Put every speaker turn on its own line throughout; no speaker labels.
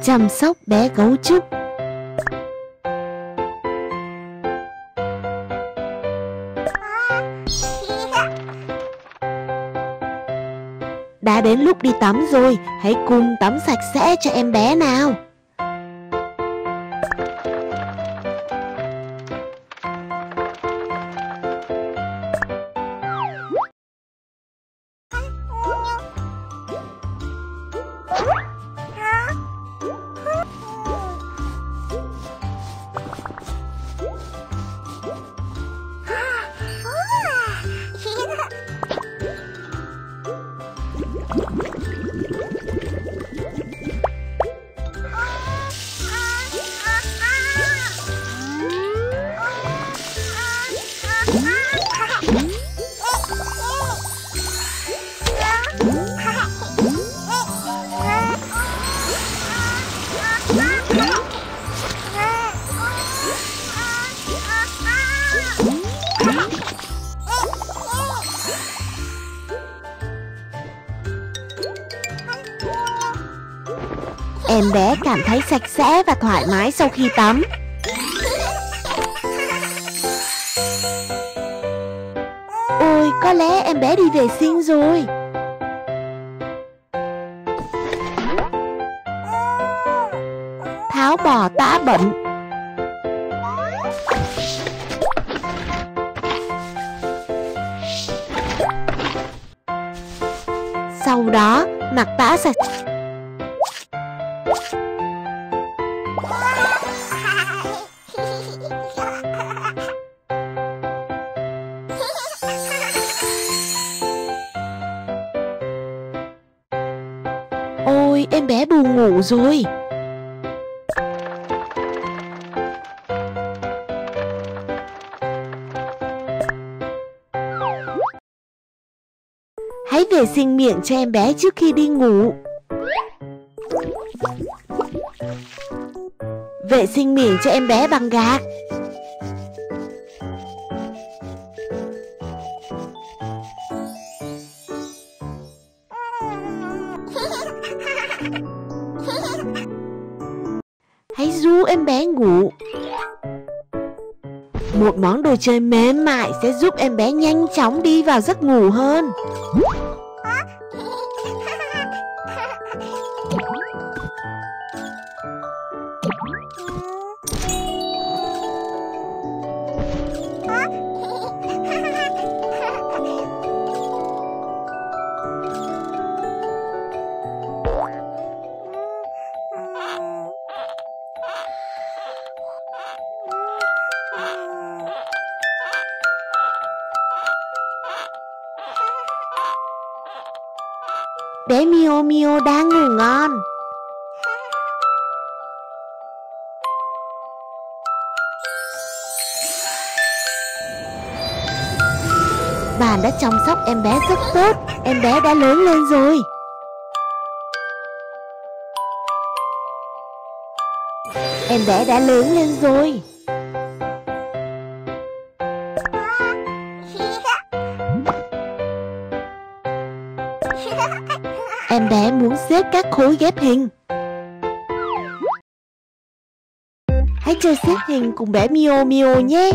Chăm sóc bé gấu trúc. Đã đến lúc đi tắm rồi, hãy cùng tắm sạch sẽ cho em bé nào. Em bé cảm thấy sạch sẽ và thoải mái sau khi tắm. Ôi, có lẽ em bé đi vệ sinh rồi. Tháo bỏ tã bẩn. Sau đó, mặc tã sạch. Ôi, em bé buồn ngủ rồi. Hãy vệ sinh miệng cho em bé trước khi đi ngủ. Vệ sinh miệng cho em bé bằng gạc. Hãy ru em bé ngủ. Một món đồ chơi mềm mại sẽ giúp em bé nhanh chóng đi vào giấc ngủ hơn. Bé Mio Mio đang ngủ ngon. Bạn đã chăm sóc em bé rất tốt. Em bé đã lớn lên rồi. Em bé đã lớn lên rồi. Em bé muốn xếp các khối ghép hình. Hãy chơi xếp hình cùng bé Mio Mio nhé.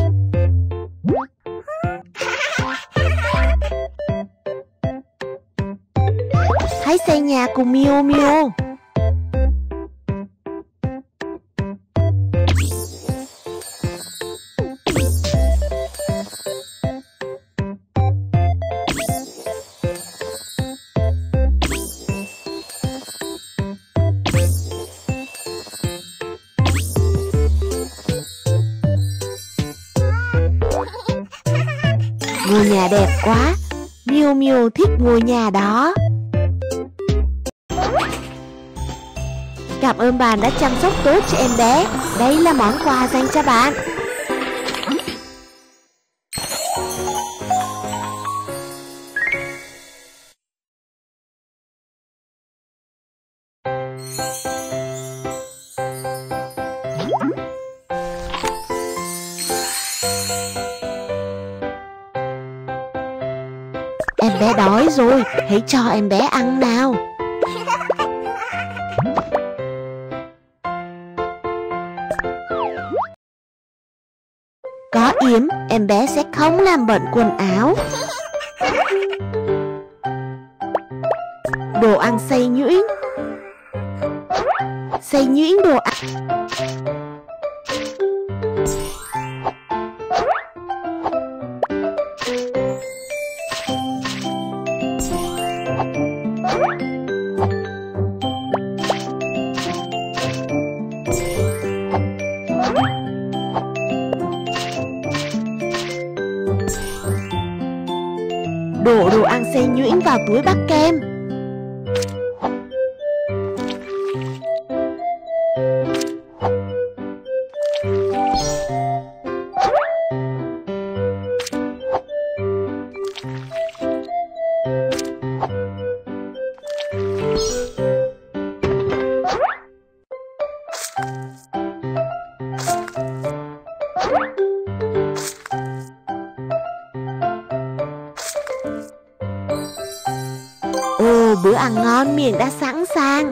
Hãy xây nhà cùng Mio Mio. Ngôi nhà đẹp quá. Mio Mio thích ngôi nhà đó. Cảm ơn bạn đã chăm sóc tốt cho em bé. Đây là món quà dành cho bạn. Em bé đói rồi, hãy cho em bé ăn nào. yếm, em bé sẽ không làm bẩn quần áo. Đồ ăn xay nhuyễn. Xay nhuyễn đồ ăn. Đổ đồ ăn xay nhuyễn vào túi bắt kem. Ồ, bữa ăn ngon miệng đã sẵn sàng.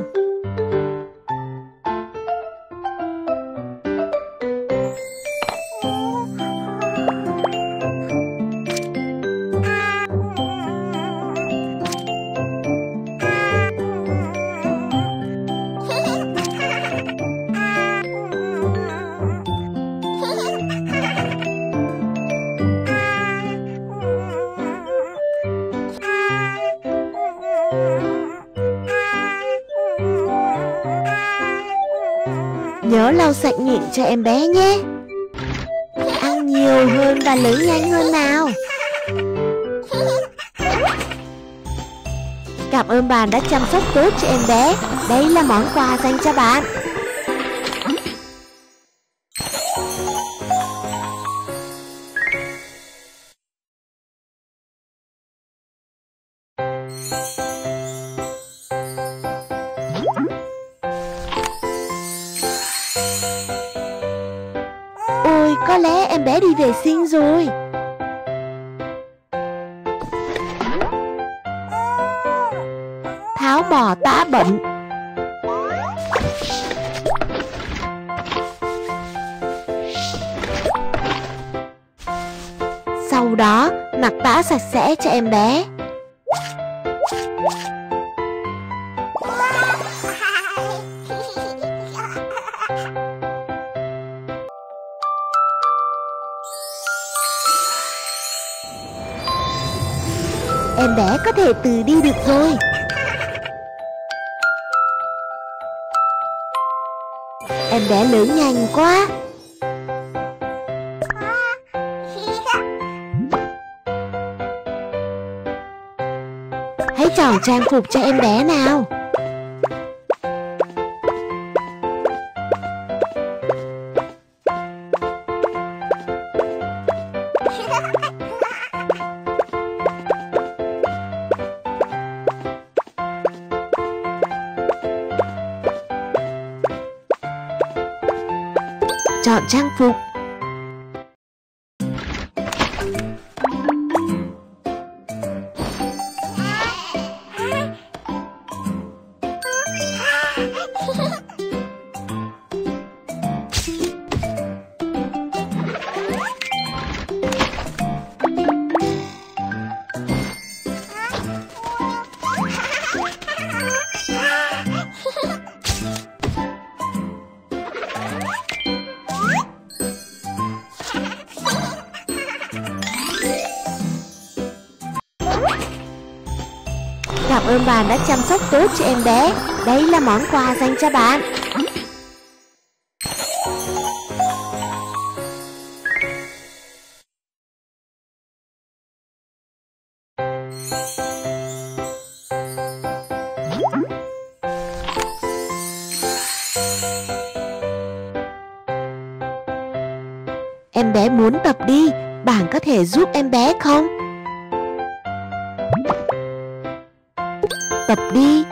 Nhớ lau sạch miệng cho em bé nhé. Ăn nhiều hơn và lớn nhanh hơn nào. Cảm ơn bạn đã chăm sóc tốt cho em bé. Đây là món quà dành cho bạn. Ôi, có lẽ em bé đi vệ sinh rồi. Tháo bỏ tã bẩn. Sau đó, mặc tã sạch sẽ cho em bé. Em bé có thể tự đi được rồi. Em bé lớn nhanh quá. Hãy chọn trang phục cho em bé nào. Chọn trang phục. Cảm ơn bạn đã chăm sóc tốt cho em bé. Đây là món quà dành cho bạn. Em bé muốn tập đi, bạn có thể giúp em bé không? Tập đi.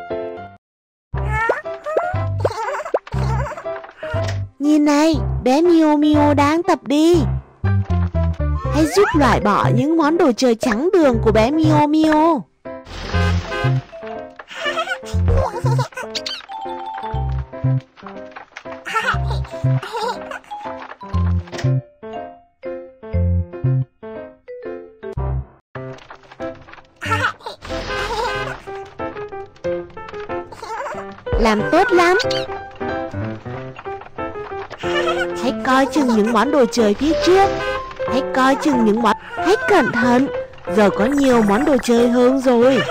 Nhìn này, bé Mio Mio đang tập đi. Hãy giúp loại bỏ những món đồ chơi trắng đường của bé Mio Mio. Làm tốt lắm. Hãy coi chừng những món đồ chơi phía trước. Hãy coi chừng những món. Hãy cẩn thận. Giờ có nhiều món đồ chơi hơn rồi.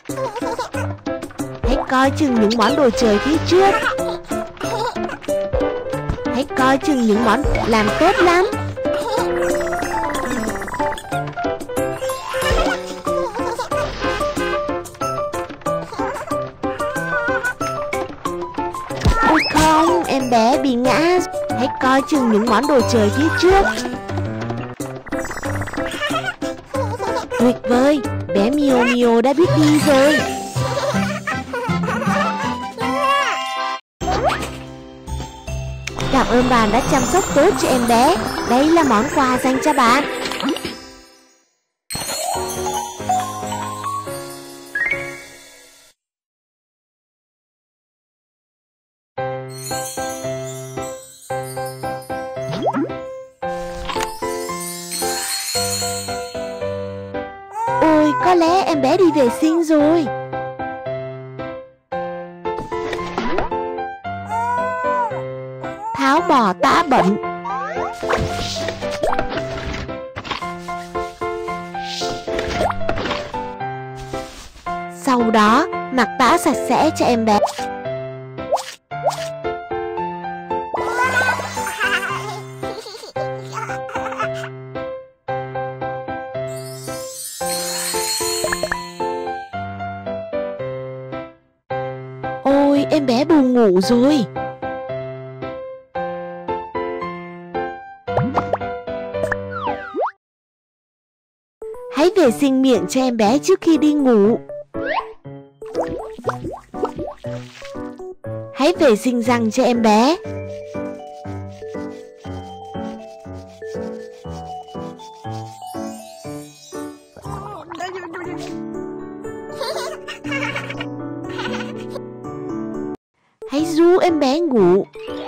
Hãy coi chừng những món đồ chơi phía trước. Hãy coi chừng những món. Làm tốt lắm. Ôi không, em bé bị ngã. Hãy coi chừng những món đồ chơi phía trước. Tuyệt vời, bé Mio Mio đã biết đi rồi. Cảm ơn bạn đã chăm sóc tốt cho em bé. Đây là món quà dành cho bạn. Ôi, có lẽ em bé đi vệ sinh rồi. Tháo bỏ tã bẩn. Sau đó, mặc tã sạch sẽ cho em bé. Ôi, em bé buồn ngủ rồi. Hãy vệ sinh miệng cho em bé trước khi đi ngủ. Hãy vệ sinh răng cho em bé. Hãy ru em bé ngủ.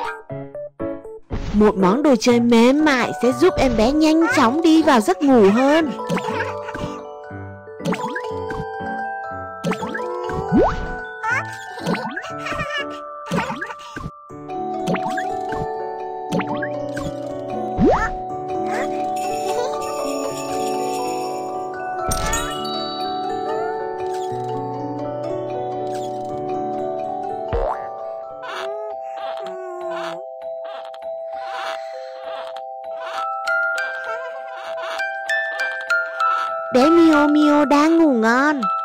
Một món đồ chơi mềm mại sẽ giúp em bé nhanh chóng đi vào giấc ngủ hơn. Bé Mio Mio đang ngủ ngon.